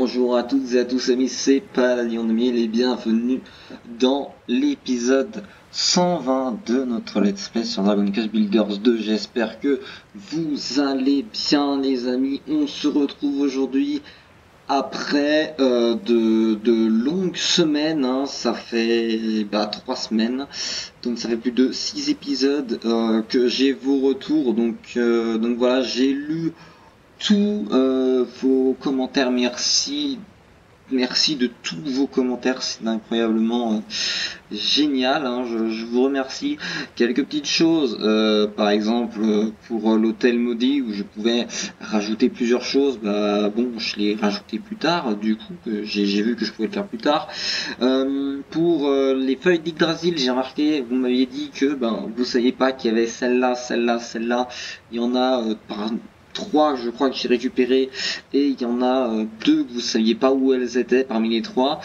Bonjour à toutes et à tous amis, c'est Paladion de Mille et bienvenue dans l'épisode 120 de notre Let's Play sur Dragon Quest Builders 2. J'espère que vous allez bien les amis. On se retrouve aujourd'hui après de longues semaines, hein. Ça fait 3 semaines, donc ça fait plus de 6 épisodes que j'ai vos retours, donc voilà, j'ai lu tous vos commentaires. Merci de tous vos commentaires, c'est incroyablement génial, hein. Je vous remercie. Quelques petites choses, par exemple pour l'hôtel maudit où je pouvais rajouter plusieurs choses, bon, je l'ai rajouté plus tard, du coup j'ai vu que je pouvais le faire plus tard. Pour les feuilles d'Yggdrasil, j'ai remarqué, vous m'aviez dit que vous saviez pas qu'il y avait celle-là, il y en a par 3 je crois que j'ai récupéré, et il y en a 2 que vous saviez pas où elles étaient parmi les 3,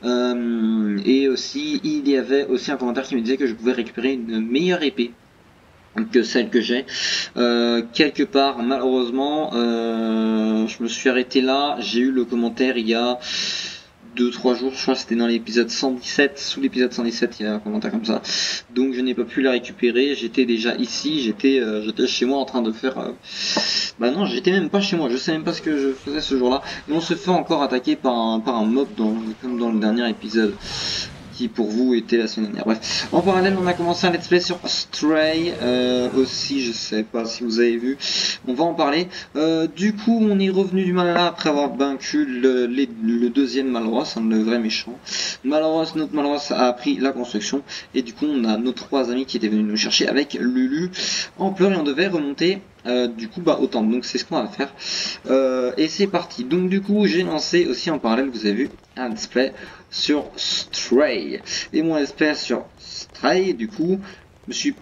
et aussi il y avait aussi un commentaire qui me disait que je pouvais récupérer une meilleure épée que celle que j'ai. Quelque part malheureusement je me suis arrêté là. J'ai eu le commentaire il y a 2-3 jours, je crois que c'était dans l'épisode 117, sous l'épisode 117 il y a un commentaire comme ça, donc je n'ai pas pu la récupérer. J'étais déjà ici, j'étais chez moi en train de faire non, j'étais même pas chez moi, je sais même pas ce que je faisais ce jour là, et on se fait encore attaquer par un mob comme dans le dernier épisode qui pour vous était la semaine dernière. Bref, en parallèle on a commencé un let's play sur Stray aussi, je sais pas si vous avez vu, on va en parler. Du coup on est revenu du Malala après avoir vaincu le deuxième Malros, le vrai méchant. Notre Malros a appris la construction, et du coup on a nos 3 amis qui étaient venus nous chercher avec Lulu en pleurs, et on devait remonter du coup au temple. Donc c'est ce qu'on va faire, et c'est parti. Donc du coup j'ai lancé aussi en parallèle, vous avez vu, un let's play sur Stray, et mon let's play sur Stray, du coup je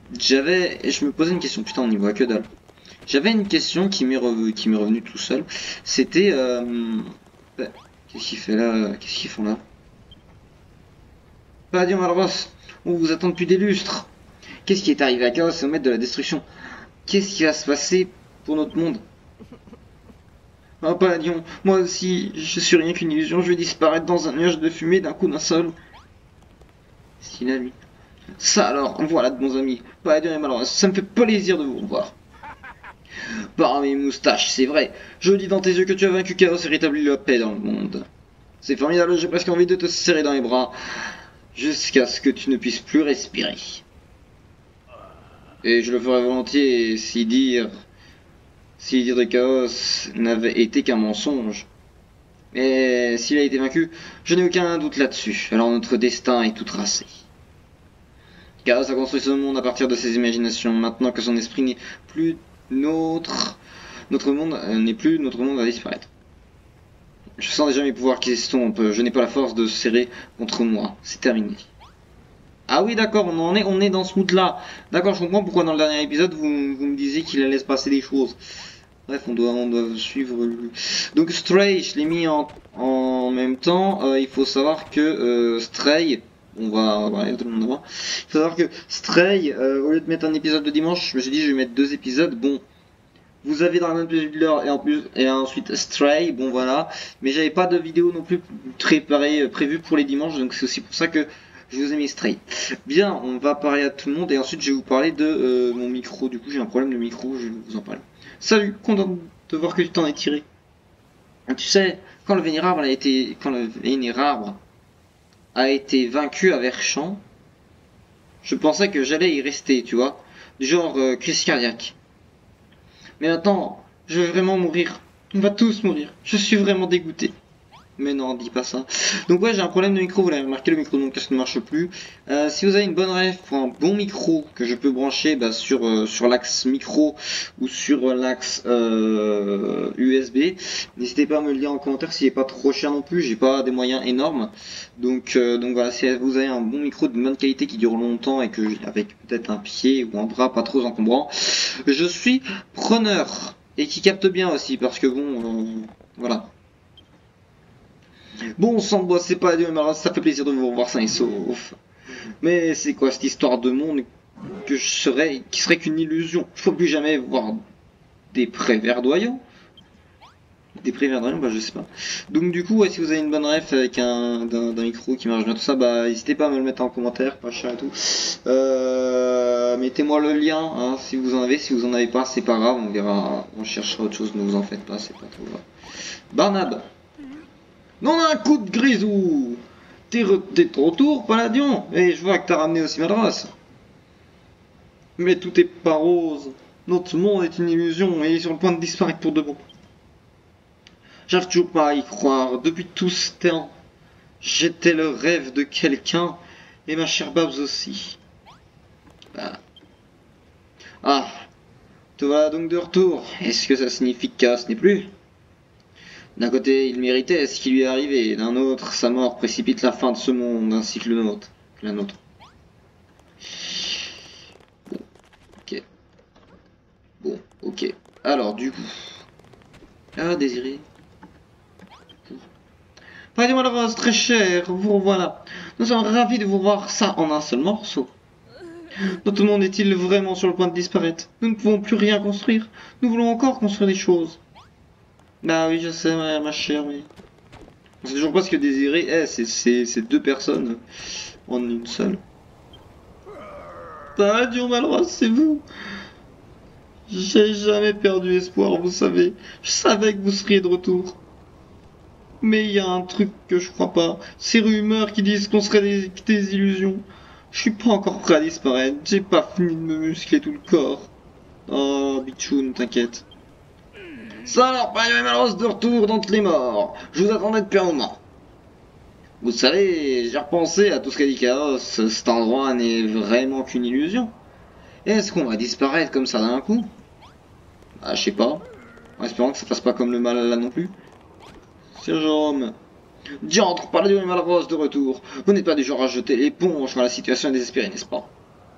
me posais une question, putain on y voit que dalle. J'avais une question qui m'est revenue tout seul, c'était qu'est-ce qu'il fait là, qu'est-ce qu'ils font là? Paladion Malros, on vous attend depuis des lustres. Qu'est-ce qui est arrivé à Chaos et au maître de la destruction? Qu'est-ce qui va se passer pour notre monde? Ah, Paladion, moi aussi, je suis rien qu'une illusion, je vais disparaître dans un nuage de fumée d'un coup d'un seul. C'est il a lui. Ça alors, voilà de bons amis, Paladion et Malros, ça me fait plaisir de vous revoir. Par mes moustaches, c'est vrai, je lis dans tes yeux que tu as vaincu Chaos et rétabli la paix dans le monde. C'est formidable, j'ai presque envie de te serrer dans les bras, jusqu'à ce que tu ne puisses plus respirer. Et je le ferai volontiers si dire de Chaos n'avait été qu'un mensonge. Mais s'il a été vaincu, je n'ai aucun doute là-dessus. Alors notre destin est tout tracé. Chaos a construit ce monde à partir de ses imaginations. Maintenant que son esprit n'est plus notre monde va disparaître. Je sens déjà mes pouvoirs qui s'estompent. Je n'ai pas la force de se serrer contre moi. C'est terminé. Ah oui, d'accord, on est dans ce mood là. D'accord, je comprends pourquoi dans le dernier épisode vous me disiez qu'il allait se passer des choses. Bref, on doit suivre. Donc Stray, je l'ai mis en même temps. Il faut savoir que Stray, on va tout le monde voir. Il faut savoir que Stray, au lieu de mettre un épisode de dimanche, je me suis dit je vais mettre 2 épisodes. Bon, vous avez Dragon Quest Builder et ensuite Stray, bon voilà. Mais j'avais pas de vidéo non plus prévue pour les dimanches, donc c'est aussi pour ça que je vous ai mis Stray. Bien, on va parler à tout le monde, et ensuite je vais vous parler de mon micro. Du coup j'ai un problème de micro, je vais vous en parler. Salut, content de voir que tu t'en es tiré. Tu sais, quand le Vénérable a été vaincu à Verchamp, je pensais que j'allais y rester, tu vois, du genre crise cardiaque. Mais maintenant, je vais vraiment mourir. On va tous mourir. Je suis vraiment dégoûté. Mais non, dis pas ça. Donc ouais, j'ai un problème de micro, vous l'avez remarqué, le micro de mon casque ne marche plus. Si vous avez une bonne ref pour un bon micro que je peux brancher sur l'axe micro ou sur l'axe USB, n'hésitez pas à me le dire en commentaire. S'il n'est pas trop cher non plus, j'ai pas des moyens énormes. Donc voilà, si vous avez un bon micro de bonne qualité qui dure longtemps, et que avec peut-être un pied ou un bras pas trop encombrant, je suis preneur. Et qui capte bien aussi, parce que bon, voilà. Bon sang de bois, c'est pas Dieu, mais ça fait plaisir de vous revoir sain et sauf. Mais c'est quoi cette histoire de monde qui serait qu'une illusion? Je ne peux plus jamais voir des prés verdoyants. Des prévers d'un bah je sais pas. Donc du coup, ouais, si vous avez une bonne ref avec d'un micro qui marche bien tout ça, bah n'hésitez pas à me le mettre en commentaire, pas cher et tout. Mettez-moi le lien, hein, si vous en avez. Si vous en avez pas, c'est pas grave, on verra, on cherchera autre chose. Ne vous en faites pas, c'est pas trop grave. Barnab. Non, un coup de grisou. T'es de retour, Palladion. Et je vois que t'as ramené aussi Madras. Mais tout est pas rose. Notre monde est une illusion et il est sur le point de disparaître pour de bon. J'arrive toujours pas à y croire. Depuis tout ce temps, j'étais le rêve de quelqu'un et ma chère Babs aussi. Ah, te voilà donc de retour. Est-ce que ça signifie que Chaos n'est plus? D'un côté, il méritait ce qui lui est arrivé. D'un autre, sa mort précipite la fin de ce monde ainsi que le nôtre. La nôtre. Bon, ok. Bon, ok. Alors, du coup... Ah, Désiré. Pardon Malrose, très cher, vous revoilà. Nous sommes ravis de vous voir ça en un seul morceau. Notre monde est-il vraiment sur le point de disparaître? Nous ne pouvons plus rien construire. Nous voulons encore construire des choses. Bah oui, je sais, ma chère, oui. On sait toujours pas ce que Désiré est, c'est deux personnes en une seule. Pardon Malrose, c'est vous. J'ai jamais perdu espoir, vous savez. Je savais que vous seriez de retour. Mais il y a un truc que je crois pas. Ces rumeurs qui disent qu'on serait des illusions. Je suis pas encore prêt à disparaître. J'ai pas fini de me muscler tout le corps. Oh, Bichoun, t'inquiète. Ça alors, pas une Malrose de retour d'entre les morts. Je vous attendais depuis un moment. Vous savez, j'ai repensé à tout ce qu'a dit Chaos. Cet endroit n'est vraiment qu'une illusion. Est-ce qu'on va disparaître comme ça d'un coup? Ah, je sais pas. En espérant que ça fasse pas comme le mal là non plus. Sir Jérôme. Diantre, Palladion et Malrose de retour. Vous n'êtes pas du genre à jeter l'éponge quand la situation est désespérée, n'est-ce pas?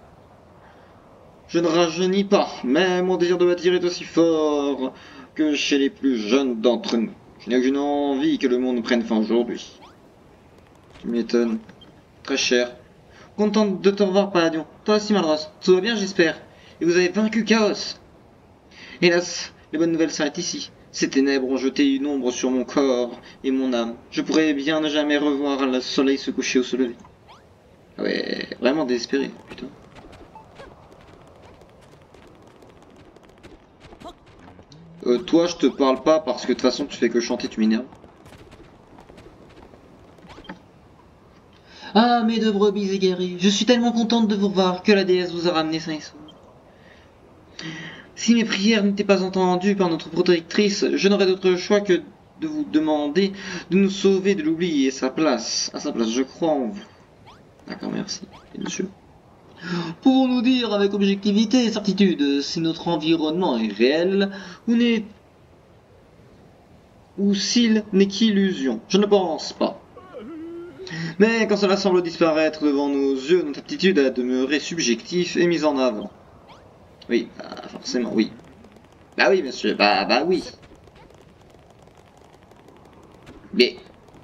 Je ne rajeunis pas, mais mon désir de bâtir est aussi fort que chez les plus jeunes d'entre nous. Je n'ai aucune envie que le monde prenne fin aujourd'hui. Tu m'étonnes. Très cher. Contente de te revoir, Palladion. Toi aussi, Malrose. Tout va bien, j'espère. Et vous avez vaincu Chaos. Hélas, les bonnes nouvelles s'arrêtent ici. Ces ténèbres ont jeté une ombre sur mon corps et mon âme. Je pourrais bien ne jamais revoir le soleil se coucher ou se lever. Ah ouais, vraiment désespéré, putain. Toi, je te parle pas parce que de toute façon, tu fais que chanter, tu m'énerves. Ah, mes deux brebis égarées, je suis tellement contente de vous revoir que la déesse vous a ramené sain et sauf. Si mes prières n'étaient pas entendues par notre protectrice, je n'aurais d'autre choix que de vous demander de nous sauver de l'oubli et à sa place, je crois en vous. D'accord, merci. Et monsieur. Pouvons-nous dire avec objectivité et certitude si notre environnement est réel ou s'il n'est qu'illusion? Je ne pense pas. Mais quand cela semble disparaître devant nos yeux, notre aptitude à demeurer subjectif est mise en avant. Oui, bah, forcément, oui. Bah oui, monsieur, bah oui. Mais...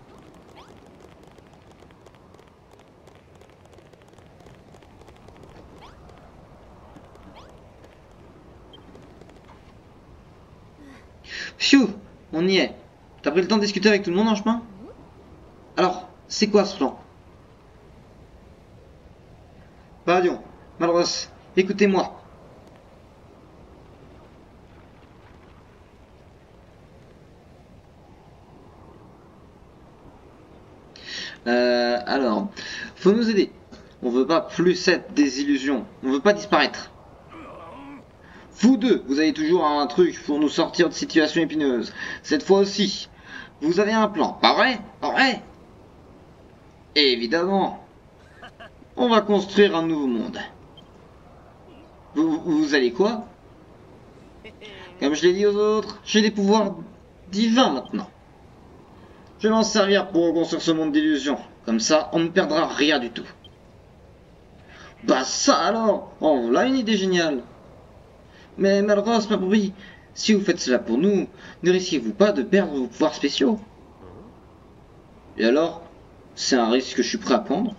Pfiou, on y est. T'as pris le temps de discuter avec tout le monde en chemin? Alors, c'est quoi ce plan? Palladion, Malrose, écoutez-moi. Alors, faut nous aider. On veut pas plus être des illusions. On veut pas disparaître. Vous deux, vous avez toujours un truc pour nous sortir de situations épineuses. Cette fois aussi, vous avez un plan, pas vrai? Pas vrai? Évidemment. On va construire un nouveau monde. Vous allez quoi? Comme je l'ai dit aux autres, j'ai des pouvoirs divins maintenant. Je vais m'en servir pour reconstruire ce monde d'illusions. Comme ça, on ne perdra rien du tout. Bah ça alors! Oh, voilà une idée géniale! Mais Malrose, ma brebis, si vous faites cela pour nous, ne risquez-vous pas de perdre vos pouvoirs spéciaux? Et alors? C'est un risque que je suis prêt à prendre?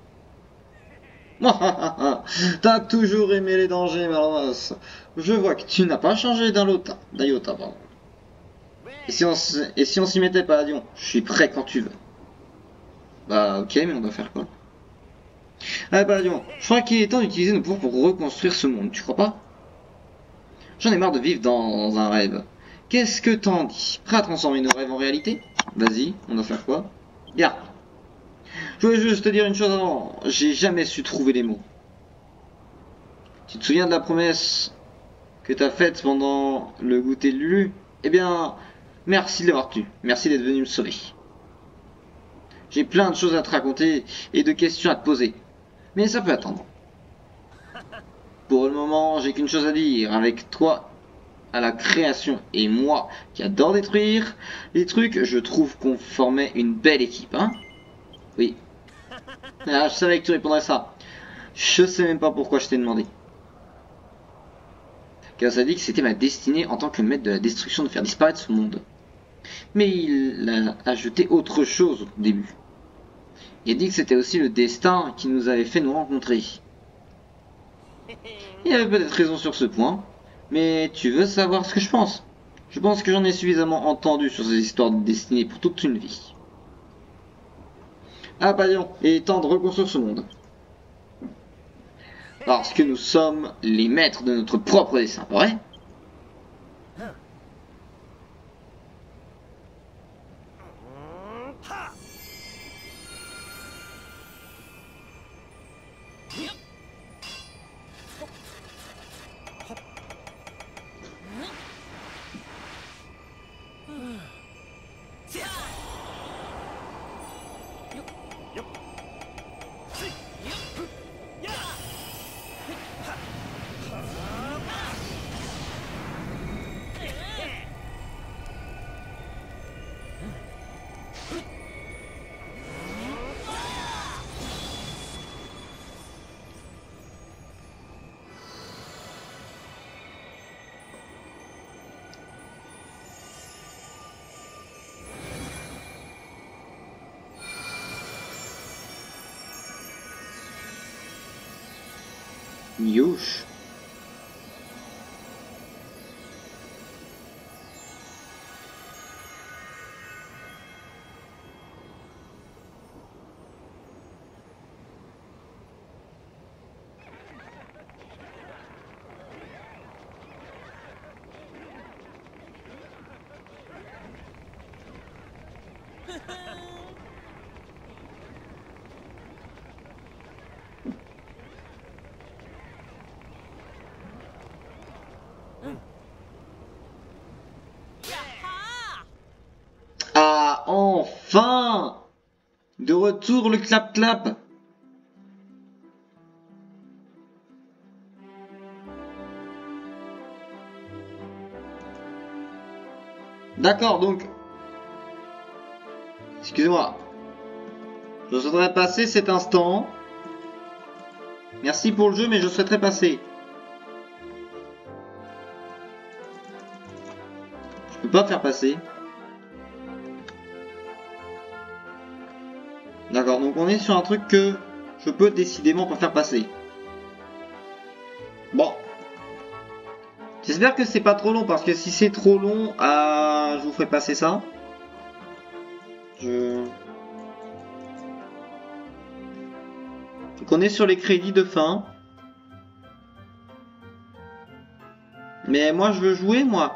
T'as toujours aimé les dangers, Malrose. Je vois que tu n'as pas changé d'un iota, pardon. Et si on s'y mettait, Palladion? Je suis prêt quand tu veux. Bah ok, mais on doit faire quoi? Ah Palladion, je crois qu'il est temps d'utiliser nos pouvoirs pour reconstruire ce monde, tu crois pas? J'en ai marre de vivre dans un rêve. Qu'est-ce que t'en dis? Prêt à transformer nos rêves en réalité? Vas-y, on doit faire quoi? Garde. Je voulais juste te dire une chose avant, j'ai jamais su trouver les mots. Tu te souviens de la promesse que t'as faite pendant le goûter de Lulu? Eh bien, merci de l'avoir tenu. Merci d'être venu me sauver. J'ai plein de choses à te raconter et de questions à te poser. Mais ça peut attendre. Pour le moment, j'ai qu'une chose à dire. Avec toi à la création et moi qui adore détruire les trucs, je trouve qu'on formait une belle équipe, hein? Oui. Ah, je savais que tu répondrais ça. Je sais même pas pourquoi je t'ai demandé. Car ça dit que c'était ma destinée en tant que maître de la destruction de faire disparaître ce monde. Mais il a ajouté autre chose au début. Il a dit que c'était aussi le destin qui nous avait fait nous rencontrer. Il avait peut-être raison sur ce point, mais tu veux savoir ce que je pense? Je pense que j'en ai suffisamment entendu sur ces histoires de destinée pour toute une vie. Ah Palion, il est temps de reconstruire ce monde. Parce que nous sommes les maîtres de notre propre destin, vrai? Youch. Ah, enfin! De retour le clap-clap! D'accord, donc... Excusez-moi. Je souhaiterais passer cet instant. Merci pour le jeu, mais je souhaiterais passer. Je peux pas faire passer. D'accord, donc on est sur un truc que je peux décidément pas faire passer. Bon. J'espère que c'est pas trop long, parce que si c'est trop long, je vous ferai passer ça. Donc on est sur les crédits de fin. Mais moi je veux jouer, moi.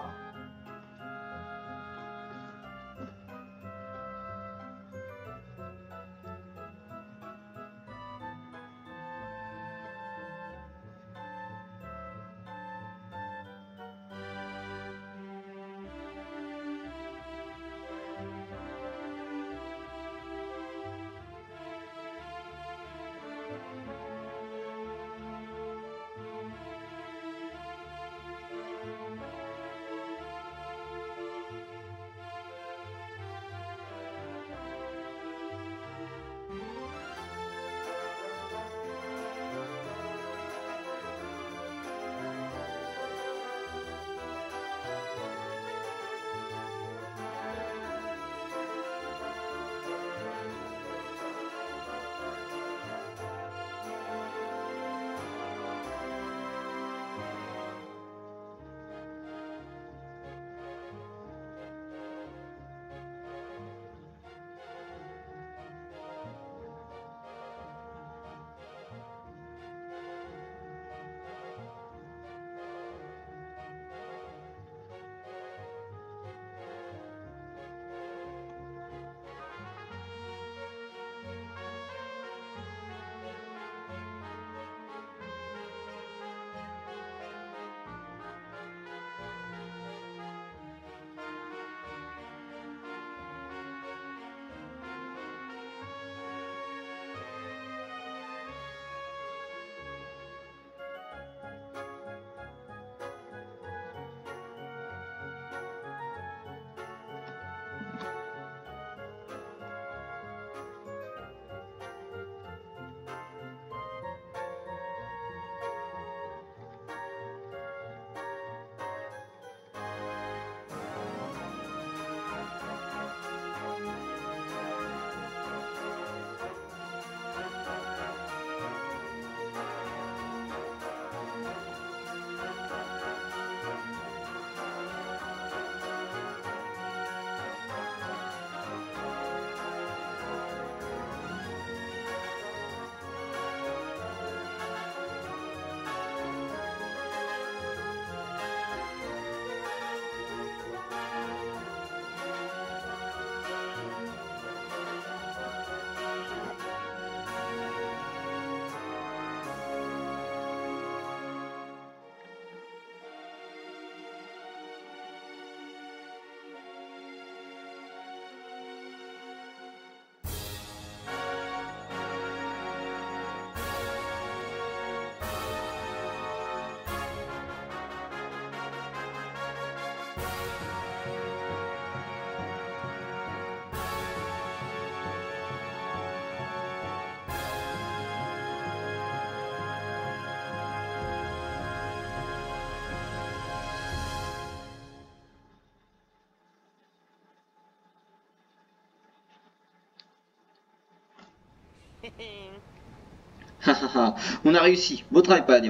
On a réussi. Beau travail, Palladion.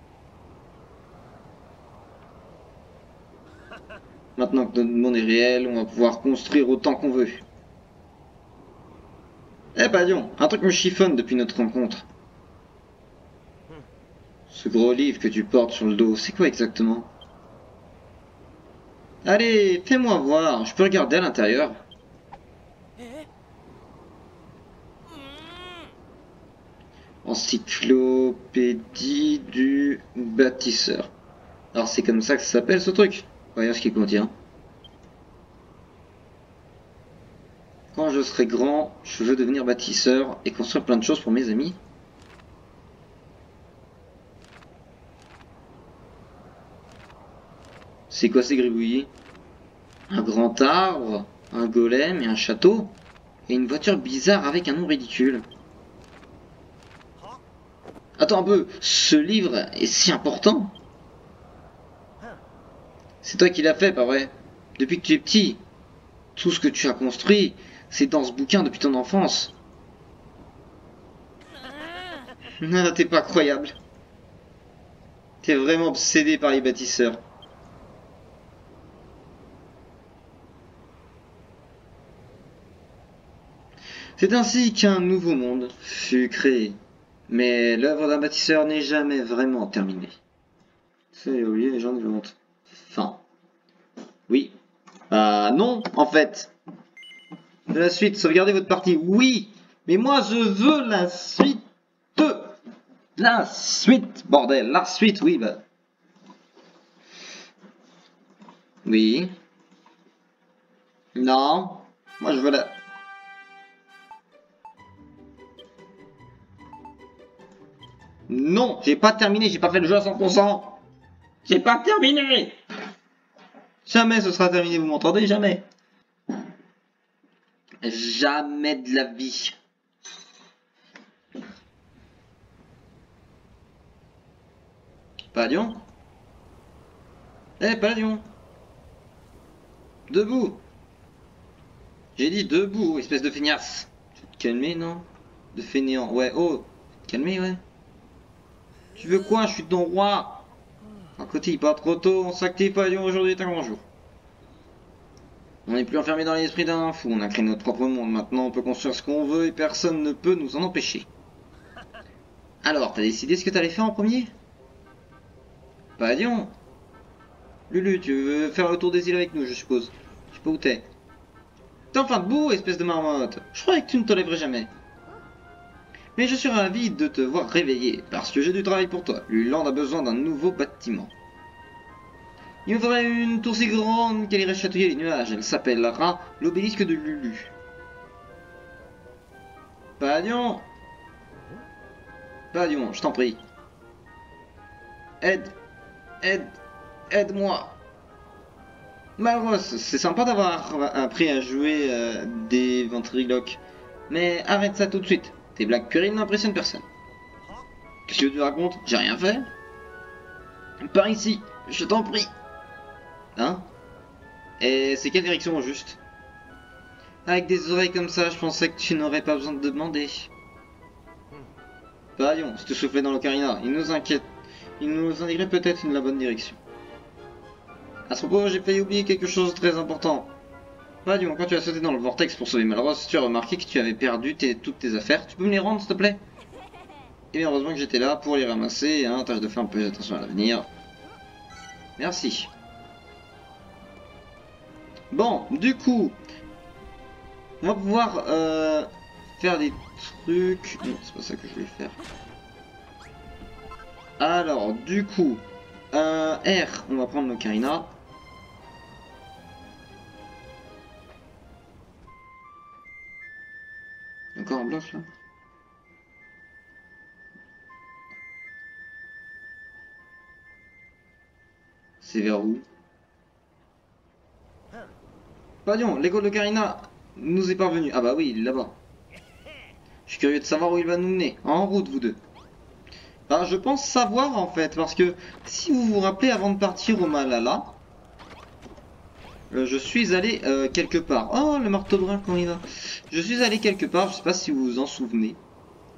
Maintenant que notre monde est réel, on va pouvoir construire autant qu'on veut. Eh Palladion, un truc me chiffonne depuis notre rencontre. Ce gros livre que tu portes sur le dos, c'est quoi exactement? Allez, fais-moi voir, je peux regarder à l'intérieur. Encyclopédie du bâtisseur. Alors c'est comme ça que ça s'appelle ce truc. Voyons ce qu'il contient. Quand je serai grand, je veux devenir bâtisseur et construire plein de choses pour mes amis. C'est quoi ces gribouillis? Un grand arbre, un golem et un château, et une voiture bizarre avec un nom ridicule. Attends un peu, ce livre est si important? C'est toi qui l'as fait, pas vrai? Depuis que tu es petit, tout ce que tu as construit, c'est dans ce bouquin depuis ton enfance. Non, t'es pas croyable. T'es vraiment obsédé par les bâtisseurs. C'est ainsi qu'un nouveau monde fut créé. Mais l'œuvre d'un bâtisseur n'est jamais vraiment terminée. C'est oublié les gens de honte. Fin. Oui. Non, en fait. De la suite, sauvegardez votre partie. Oui. Mais moi, je veux la suite. La suite, bordel. La suite, oui, bah. Oui. Non. Moi, je veux la... Non, j'ai pas terminé, j'ai pas fait le jeu à 100%. J'ai pas terminé. Jamais ce sera terminé, vous m'entendez? Jamais. Jamais de la vie. Palladion? Eh, Palladion! Debout! J'ai dit debout, espèce de feignasse! Tu vas te calmer, non? De fainéant, ouais, oh! Calmer, ouais! Tu veux quoi? Je suis ton roi! À côté, pas trop tôt, on s'active, Palladion, aujourd'hui est un grand jour. On n'est plus enfermé dans l'esprit d'un fou, on a créé notre propre monde, maintenant on peut construire ce qu'on veut et personne ne peut nous en empêcher. Alors, t'as décidé ce que t'allais faire en premier? Palladion! Lulu, tu veux faire le tour des îles avec nous, je suppose. Je sais pas où t'es. T'es enfin debout, espèce de marmotte. Je croyais que tu ne te lèverais jamais. Mais je suis ravi de te voir réveillé, parce que j'ai du travail pour toi. Luland a besoin d'un nouveau bâtiment. Il me faudrait une tour si grande qu'elle irait chatouiller les nuages. Elle s'appellera l'obélisque de Lulu. Palladion! Palladion, je t'en prie. Aide! Aide! Aide-moi! Malros, c'est sympa d'avoir appris à jouer des ventriloques. Mais arrête ça tout de suite. Tes blagues puériles n'impressionnent personne. Qu'est-ce que tu racontes? J'ai rien fait. Par ici, je t'en prie. Hein? Et c'est quelle direction au juste? Avec des oreilles comme ça, je pensais que tu n'aurais pas besoin de demander. Palladion, si tu soufflais dans l'ocarina, il nous inquiète. Il nous indiquerait peut-être la bonne direction. À ce propos, j'ai failli oublier quelque chose de très important. Palladion, quand tu as sauté dans le vortex pour sauver Malros, tu as remarqué que tu avais perdu toutes tes affaires. Tu peux me les rendre, s'il te plaît? Et bien, heureusement que j'étais là pour les ramasser, hein, tâche de faire un peu attention à l'avenir. Merci. Bon, du coup, on va pouvoir faire des trucs... Non, c'est pas ça que je voulais faire. Alors, du coup, R, on va prendre l'ocarina. Encore un bloc là. C'est vers où? Palladion, l'écho de l'ocarina nous est parvenu. Ah bah oui, il est là-bas. Je suis curieux de savoir où il va nous mener. En route, vous deux. Bah, je pense savoir en fait, parce que si vous vous rappelez, avant de partir au Malala, je suis allé quelque part. Oh, le marteau brun quand il va. Je suis allé quelque part, je sais pas si vous vous en souvenez.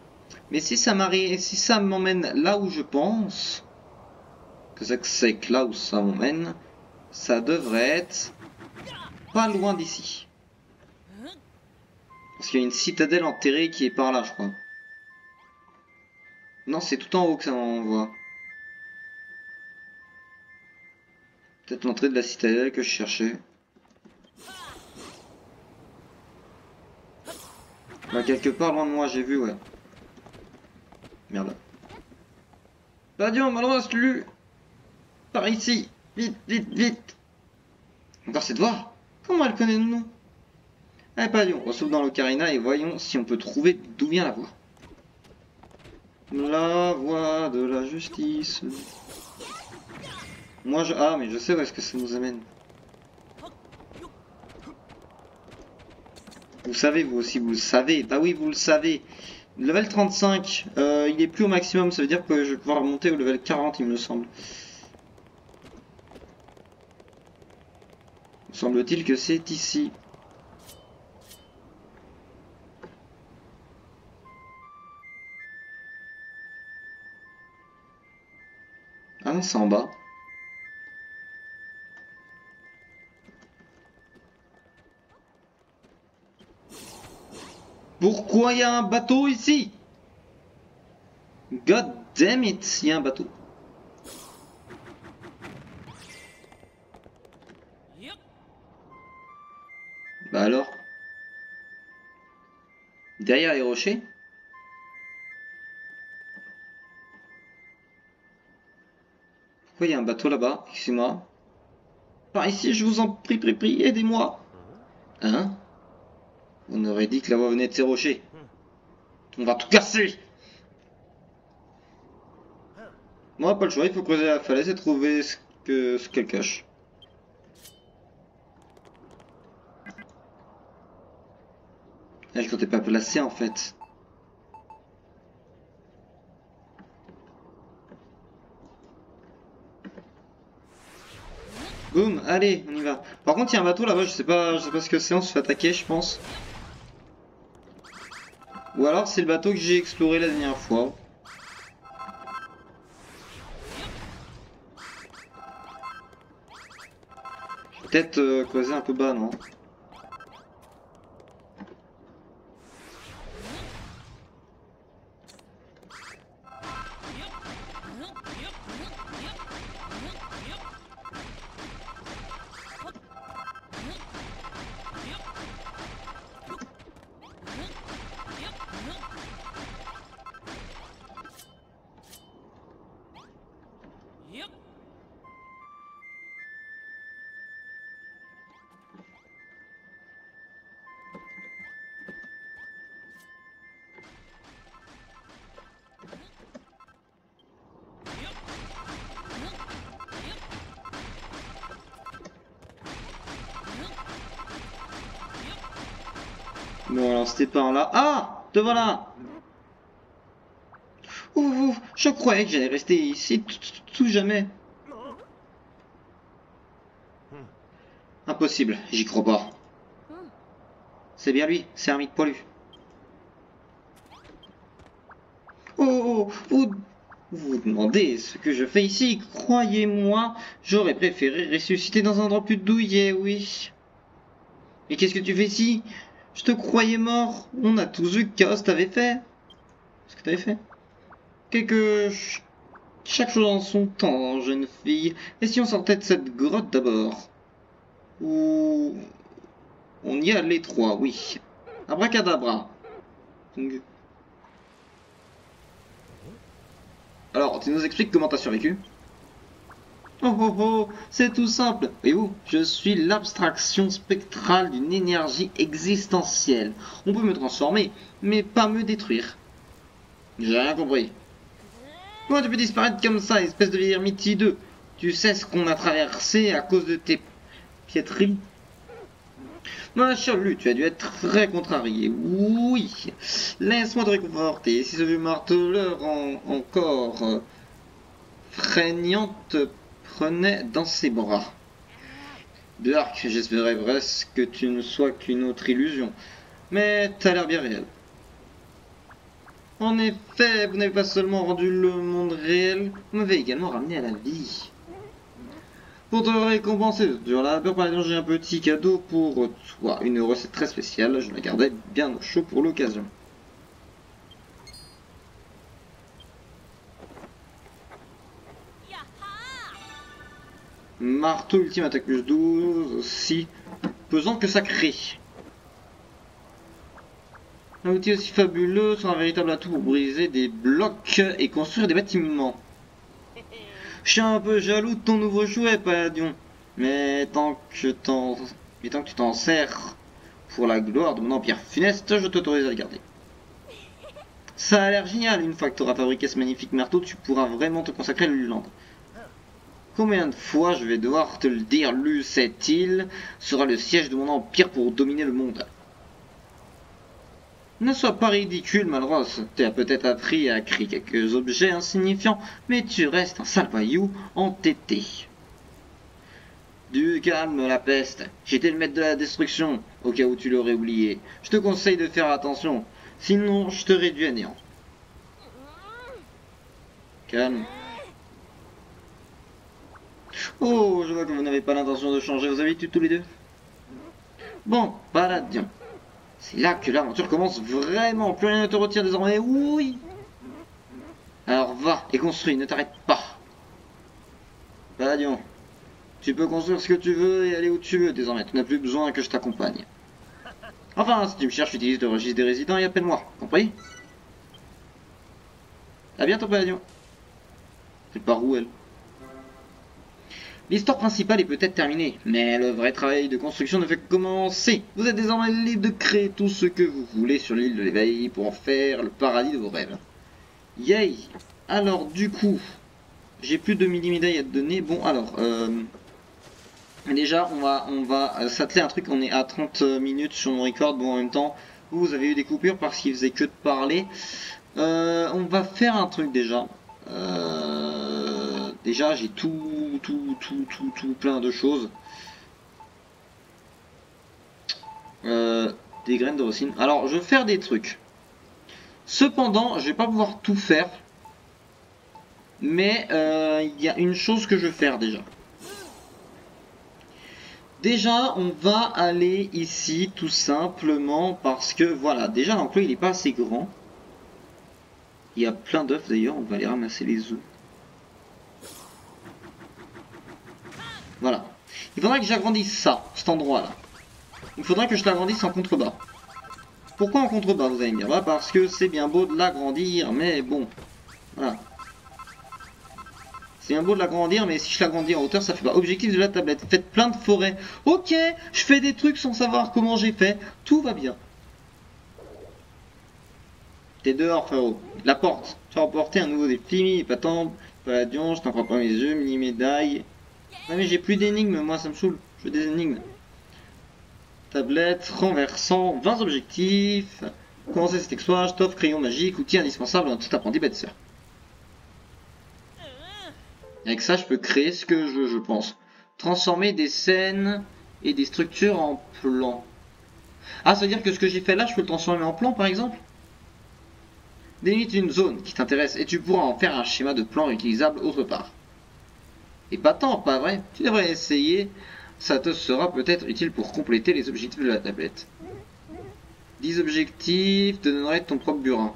Mais si ça m'arrive, si ça m'emmène là où je pense, que c'est que là où ça m'emmène, ça devrait être pas loin d'ici. Parce qu'il y a une citadelle enterrée qui est par là, je crois. Non, c'est tout en haut que ça m'envoie. Peut-être l'entrée de la citadelle que je cherchais. Là, quelque part loin de moi, j'ai vu, ouais. Merde. Padion, malheureusement, lui. Par ici. Vite, vite, vite. Encore cette voix. Comment elle connaît nos noms? Allez, Padion, on sauve dans l'ocarina et voyons si on peut trouver d'où vient la voix. La voix de la justice. Moi, ah, mais je sais où est-ce que ça nous amène. Vous savez, vous aussi, vous le savez. Bah oui, vous le savez. Level 35, il est plus au maximum, ça veut dire que je vais pouvoir monter au level 40, il me semble. Il semble-t-il que c'est ici. Ah non, c'est en bas. Pourquoi il y a un bateau ici? God damn it, il y a un bateau. Bah alors? Derrière les rochers? Pourquoi il y a un bateau là-bas? Excusez-moi. Par ici, je vous en prie, aidez-moi. Hein? On aurait dit que la voix venait de ces rochers. On va tout casser! Moi, pas le choix, il faut creuser la falaise et trouver ce qu'elle cache. Ah, je comptais pas placer en fait. Boum, allez, on y va. Par contre, il y a un bateau là-bas, je sais pas ce que c'est, on se fait attaquer, je pense. Ou alors c'est le bateau que j'ai exploré la dernière fois. Peut-être creuser un peu bas, non? Bon, alors c'était par là. Ah! Te voilà! Ouh, je croyais que j'allais rester ici tout jamais. Impossible, j'y crois pas. C'est bien lui, c'est Hermite Poilu. Oh, vous vous demandez ce que je fais ici? Croyez-moi, j'aurais préféré ressusciter dans un endroit plus douillet, oui. Et qu'est-ce que tu fais ici? Je te croyais mort. On a tous vu que Chaos t'avait fait. Ce que t'avais fait. Chaque chose en son temps, jeune fille. Et si on sortait de cette grotte d'abord? Ou... On y allait trois, oui. Abracadabra. Alors, tu nous expliques comment t'as survécu? Oh oh oh, c'est tout simple. Voyez-vous, je suis l'abstraction spectrale d'une énergie existentielle. On peut me transformer, mais pas me détruire. J'ai rien compris. Comment tu peux disparaître comme ça, espèce de vieil ermite hideux? Tu sais ce qu'on a traversé à cause de tes piéteries? Ma chère Lu, tu as dû être très contrarié. Oui. Laisse-moi te réconforter. Si ce vieux marteleur encore freignant te prenait dans ses bras. Björk, j'espérais presque que tu ne sois qu'une autre illusion. Mais t'as l'air bien réel. En effet, vous n'avez pas seulement rendu le monde réel, vous m'avez également ramené à la vie. Pour te récompenser de ton labeur, par exemple, j'ai un petit cadeau pour toi. Une recette très spéciale, je la gardais bien au chaud pour l'occasion. Marteau ultime attaque plus 12, aussi pesant que sacré. Un outil aussi fabuleux sera un véritable atout pour briser des blocs et construire des bâtiments. Je suis un peu jaloux de ton nouveau jouet, Palladion. Mais tant que tu t'en sers pour la gloire de mon empire funeste, je t'autorise à le garder. Ça a l'air génial, une fois que tu auras fabriqué ce magnifique marteau, tu pourras vraiment te consacrer à l'Ulande. Combien de fois je vais devoir te le dire, cette île sera le siège de mon empire pour dominer le monde. Ne sois pas ridicule, Malros. Tu as peut-être appris à créer quelques objets insignifiants, mais tu restes un sale voyou entêté. Du calme, la peste. J'étais le maître de la destruction, au cas où tu l'aurais oublié. Je te conseille de faire attention, sinon je te réduis à néant. Calme. Oh, je vois que vous n'avez pas l'intention de changer vos habitudes tous les deux. Bon, Palladion. C'est là que l'aventure commence vraiment. Plus rien ne te retient désormais. Oui. Alors va et construis, ne t'arrête pas. Palladion. Tu peux construire ce que tu veux et aller où tu veux désormais. Tu n'as plus besoin que je t'accompagne. Enfin, si tu me cherches, utilise le registre des résidents et appelle-moi. Compris? À bientôt, Palladion. C'est par où elle? L'histoire principale est peut-être terminée, mais le vrai travail de construction ne fait que commencer. Vous êtes désormais libre de créer tout ce que vous voulez sur l'île de l'éveil pour en faire le paradis de vos rêves. Yay! Alors du coup, j'ai plus de mini-médailles à te donner. Bon alors, déjà on va s'atteler un truc, on est à 30 minutes sur mon record. Bon en même temps, vous avez eu des coupures parce qu'il faisait que de parler. On va faire un truc déjà. Déjà j'ai tout plein de choses. Des graines de ricine. Alors je vais faire des trucs. Cependant je vais pas pouvoir tout faire. Mais il y a une chose que je vais faire déjà. Déjà on va aller ici tout simplement parce que voilà, déjà l'enclos il est pas assez grand. Il y a plein d'œufs d'ailleurs, on va aller ramasser les œufs. Voilà. Il faudrait que j'agrandisse ça, cet endroit-là. Il faudrait que je l'agrandisse en contrebas. Pourquoi en contrebas, vous allez me dire? Bah, parce que c'est bien beau de l'agrandir, mais bon. Voilà. C'est bien beau de l'agrandir, mais si je l'agrandis en hauteur, ça fait pas. Objectif de la tablette. Faites plein de forêts. Ok, je fais des trucs sans savoir comment j'ai fait. Tout va bien. T'es dehors, frérot. La porte. Tu as remporté un nouveau défi. Épatant. Palladion, je t'en crois pas mes yeux. Mini médaille. Ah mais j'ai plus d'énigmes, moi ça me saoule, je veux des énigmes. Tablette, renversant, 20 objectifs. Commencer cet exploit, je t'offre crayon magique, outil indispensable dans tout apprenti bêtisseur. Avec ça je peux créer ce que je veux, je pense. Transformer des scènes et des structures en plans. Ah, ça veut dire que ce que j'ai fait là, je peux le transformer en plan par exemple? Délimite une zone qui t'intéresse et tu pourras en faire un schéma de plan réutilisable autre part. Et pas tant, pas vrai? Tu devrais essayer, ça te sera peut-être utile pour compléter les objectifs de la tablette. 10 objectifs te donneraient ton propre burin.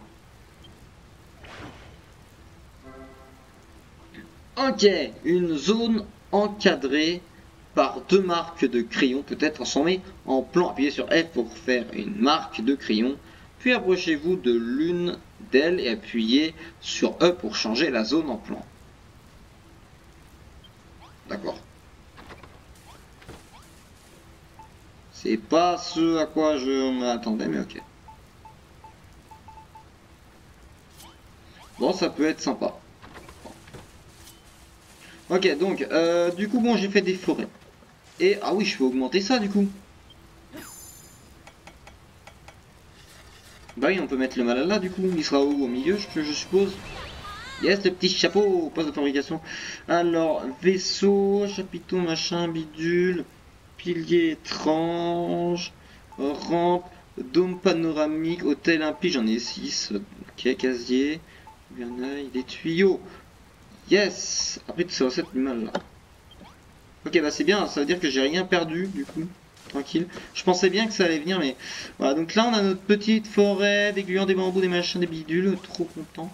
Ok, une zone encadrée par 2 marques de crayon peut être transformée en plan. Appuyez sur F pour faire une marque de crayon, puis approchez-vous de l'une d'elles et appuyez sur E pour changer la zone en plan. D'accord. C'est pas ce à quoi je m'attendais, mais ok. Bon, ça peut être sympa. Ok, donc, du coup, bon, j'ai fait des forêts. Et, ah oui, je peux augmenter ça, du coup. Bah oui, on peut mettre le malala, du coup. Il sera où? Au milieu, je suppose. Yes, le petit chapeau, poste de fabrication. Alors, vaisseau, chapiteau, machin, bidule, pilier étrange, rampe, dôme panoramique, hôtel impie, j'en ai 6. Ok, casier, un œil, des tuyaux. Yes. Après toutes ces recettes du mal là. Ok, bah c'est bien, ça veut dire que j'ai rien perdu du coup. Tranquille. Je pensais bien que ça allait venir, mais voilà. Donc là, on a notre petite forêt, des gluants, des bambous, des machins, des bidules. Trop content.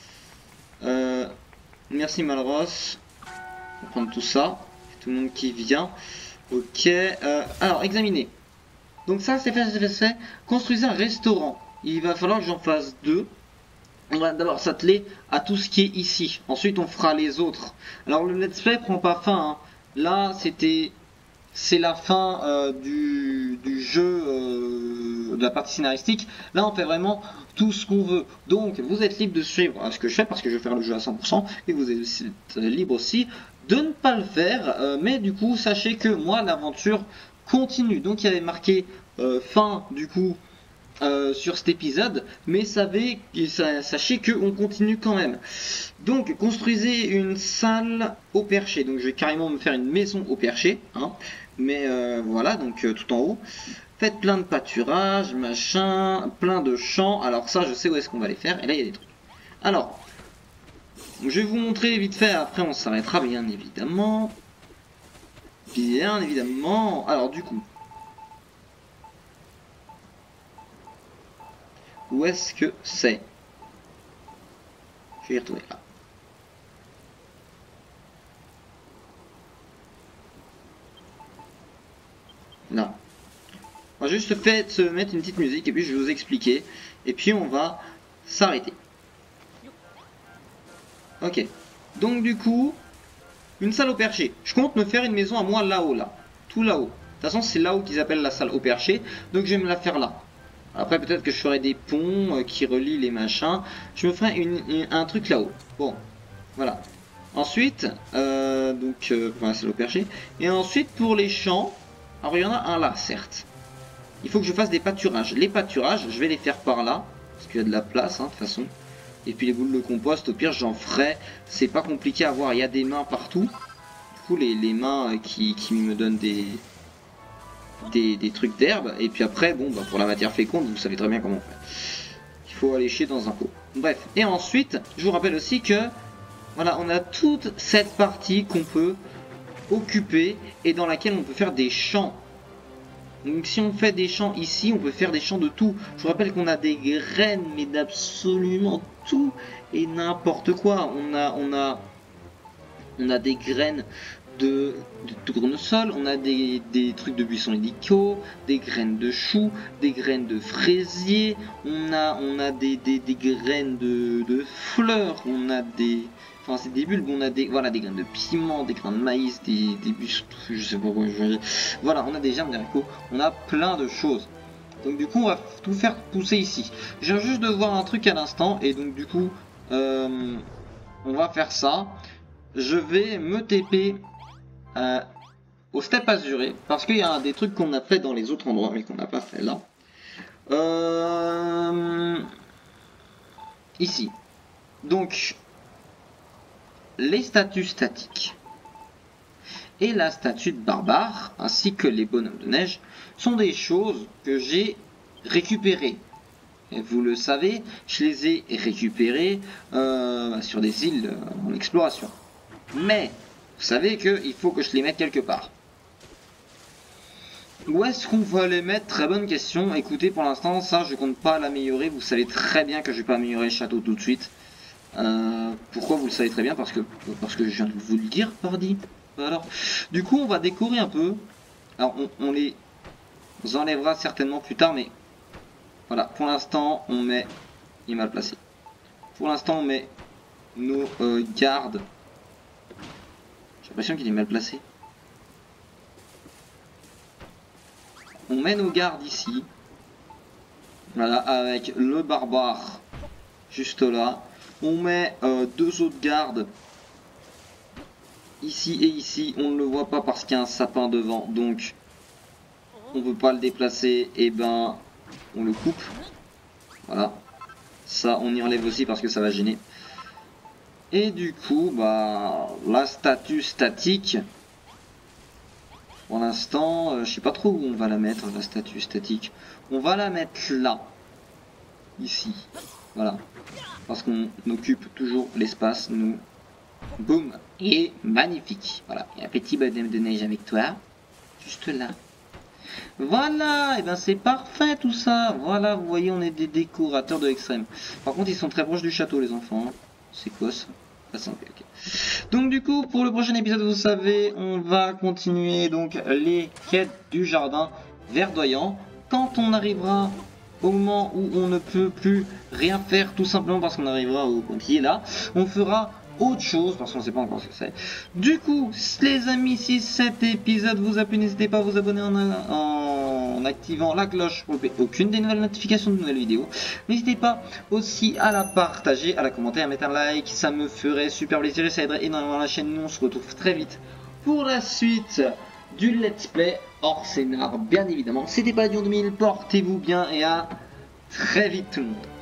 Merci Malros. On va prendre tout ça. Tout le monde qui vient. Ok. Alors, examiner. Donc ça, c'est fait, c'est fait, c'est fait. Construisez un restaurant. Il va falloir que j'en fasse 2. On va d'abord s'atteler à tout ce qui est ici. Ensuite, on fera les autres. Alors, le let's play prend pas fin. Hein. Là, c'est la fin du jeu, de la partie scénaristique. Là, on fait vraiment tout ce qu'on veut. Donc, vous êtes libre de suivre ce que je fais parce que je vais faire le jeu à 100%. Et vous êtes libre aussi de ne pas le faire. Mais du coup, sachez que moi, l'aventure continue. Donc, il y avait marqué fin du coup sur cet épisode, mais sachez qu'on continue quand même. Donc construisez une salle au perché. Donc je vais carrément me faire une maison au perché, hein. Mais voilà, donc tout en haut. Faites plein de pâturage, machin, plein de champs. Alors ça, je sais où est-ce qu'on va les faire. Et là, il y a des trucs. Alors, je vais vous montrer vite fait. Après, on s'arrêtera bien évidemment. Bien évidemment. Alors du coup, où est-ce que c'est? Je vais y retrouver là. Là. On va juste se mettre une petite musique et puis je vais vous expliquer. Et puis on va s'arrêter. Ok. Donc du coup, une salle au perché. Je compte me faire une maison à moi là-haut, là. Tout là-haut. De toute façon, c'est là-haut qu'ils appellent la salle au perché. Donc je vais me la faire là. Après, peut-être que je ferai des ponts qui relient les machins. Je me ferai un truc là-haut. Bon, voilà. Ensuite, pour la salle au perché. Et ensuite, pour les champs. Alors, il y en a un là, certes. Il faut que je fasse des pâturages. Les pâturages, je vais les faire par là. Parce qu'il y a de la place, hein, de toute façon. Et puis les boules de compost, au pire, j'en ferai. C'est pas compliqué à voir. Il y a des mains partout. Du coup, les mains qui me donnent des trucs d'herbe. Et puis après, bon, bah, pour la matière féconde, vous savez très bien comment faire. Il faut aller chier dans un pot. Bref. Et ensuite, je vous rappelle aussi que, voilà, on a toute cette partie qu'on peut occuper et dans laquelle on peut faire des champs. Donc si on fait des champs ici, on peut faire des champs de tout. Je vous rappelle qu'on a des graines, mais d'absolument tout et n'importe quoi. On a des graines de tournesol, on a des trucs de buissons hélicaux, des graines de choux, des graines de fraisier, on a des graines de fleurs, on a des... Enfin, c'est des bulbes, on a des graines de piment, des grains de maïs, des buissons, je sais pas quoi, voilà, on a des germes d'haricots, on a plein de choses. Donc du coup, on va tout faire pousser ici. Je viens juste de voir un truc à l'instant, et donc du coup, on va faire ça. Je vais me TP au step azuré, parce qu'il y a des trucs qu'on a fait dans les autres endroits, mais qu'on n'a pas fait là. Ici. Donc, les statues statiques et la statue de barbare, ainsi que les bonhommes de neige, sont des choses que j'ai récupérées. Et vous le savez, je les ai récupérées sur des îles en exploration. Mais, vous savez qu'il faut que je les mette quelque part. Où est-ce qu'on va les mettre? Très bonne question. Écoutez, pour l'instant, ça, je compte pas l'améliorer. Vous savez très bien que je vais pas améliorer le château tout de suite. Pourquoi? Vous le savez très bien, parce que je viens de vous le dire, pardi. Alors, du coup, on va décorer un peu. Alors, on les enlèvera certainement plus tard, mais voilà. Pour l'instant, on met... Il est mal placé. Pour l'instant, on met nos gardes. J'ai l'impression qu'il est mal placé. On met nos gardes ici. Voilà, avec le barbare juste là. On met 2 autres gardes ici et ici. On ne le voit pas parce qu'il y a un sapin devant, donc on ne peut pas le déplacer. Et ben, on le coupe. Voilà. Ça, on y enlève aussi parce que ça va gêner. Et du coup, bah, la statue statique. Pour l'instant, je sais pas trop où on va la mettre, la statue statique. On va la mettre là. ici. Voilà. Parce qu'on occupe toujours l'espace, nous. Boum. Et magnifique. Voilà. Et un petit bonhomme de neige avec toi. Juste là. Voilà. Et ben c'est parfait tout ça. Voilà, vous voyez, on est des décorateurs de l'extrême. Par contre, ils sont très proches du château, les enfants. Hein. C'est quoi ça? Ah, c'est ok. Donc du coup, pour le prochain épisode, vous savez, on va continuer donc les quêtes du jardin verdoyant. Quand on arrivera au moment où on ne peut plus rien faire, tout simplement parce qu'on arrivera au point qui est là, on fera autre chose parce qu'on ne sait pas encore ce que c'est. Du coup, les amis, si cet épisode vous a plu, n'hésitez pas à vous abonner en activant la cloche pour ne louper aucune des nouvelles notifications de nouvelles vidéos. N'hésitez pas aussi à la partager, à la commenter, à mettre un like, ça me ferait super plaisir et ça aiderait énormément la chaîne. Nous on se retrouve très vite pour la suite du let's play hors scénar, bien évidemment. C'était Paladin 2000, portez-vous bien et à très vite tout le monde.